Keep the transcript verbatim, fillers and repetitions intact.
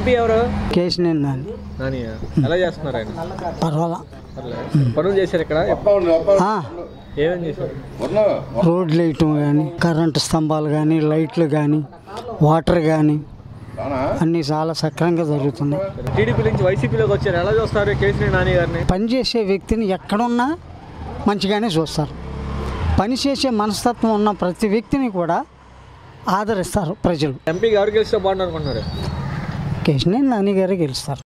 MP ఎవరు? కేశినేని నాని. నానియా? ఎలా చేస్తున్నారు ఆయన? పర్వాలా, పనులు చేశారు ఇక్కడ? ఏమేమి చేశారు? రోడ్లు వేయటం కానీ, కరెంటు స్తంభాలు కానీ, లైట్లు కానీ, వాటర్ కానీ అన్నీ చాలా సక్రమంగా జరుగుతున్నాయి. టీడీపీ నుంచి వైసీపీలోకి వచ్చారు, ఎలా చూస్తారు కేశినేని నాని గారిని? పనిచేసే వ్యక్తిని ఎక్కడున్నా మంచిగానే చూస్తారు. పనిచేసే మనస్తత్వం ఉన్న ప్రతి వ్యక్తిని కూడా ఆదరిస్తారు ప్రజలు. ఎంపీ ఎవరు గెలిస్తే బాగుంది అనుకుంటున్నారు? కేశినేని నాని గారే గెలుస్తారు.